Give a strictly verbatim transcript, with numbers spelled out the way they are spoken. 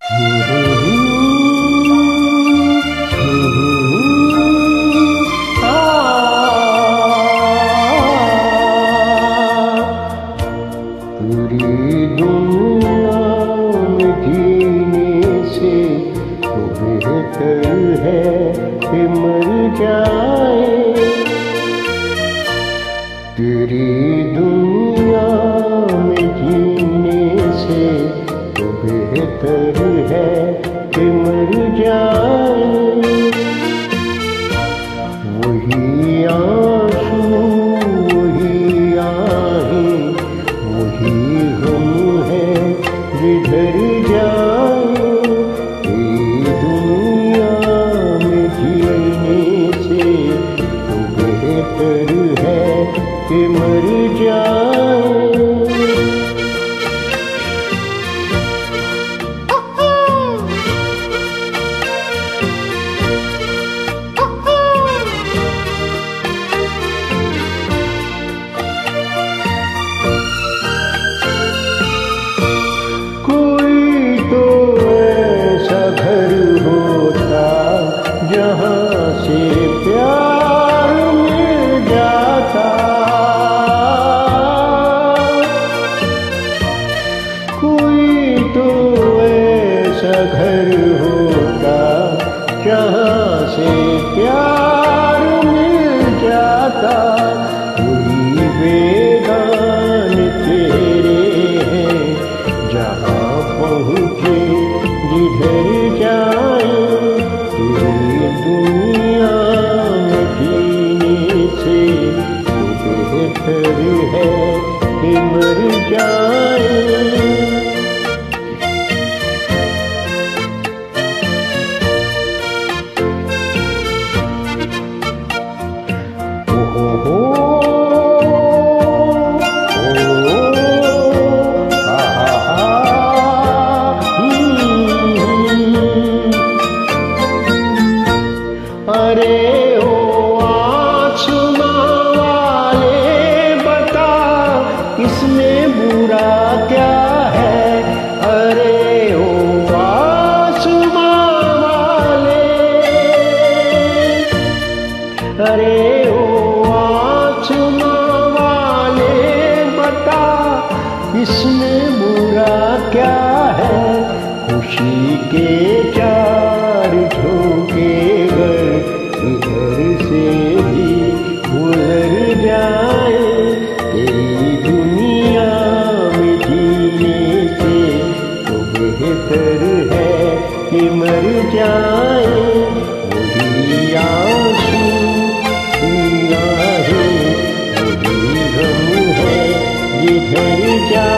पूरी दुनिया में जीने से तो बेहतर है कि मर जाए। तेरी दुनिया में जीने से तो बेहतर है कि मर जाए। वही आंसू वही आहें वही हम है जिधर जाए। ये दुनिया में जीने से तो बेहतर है कि मर जाए। जहाँ से प्यार मिल जाता, कोई तो ऐसा घर होता जहाँ से प्यार मिल जाता। वही बेगान तेरे हैं जहाँ पहुँचे जिधर जाए। दुनिया में जीने से तो बेहतर है कि मर जाए। ओ हो अरे ओ आसमां वाले बता इसमें बुरा क्या है। अरे ओ आसमां वाले, अरे ओ आसमां वाले बता इसमें बुरा क्या है। खुशी के चार झोंके इधर से भी गुजर जाए। तेरी दुनिया में जीने से तो बेहतर है कि मर जाए। वही आंसू वही आहें वही गम है जिधर जाए।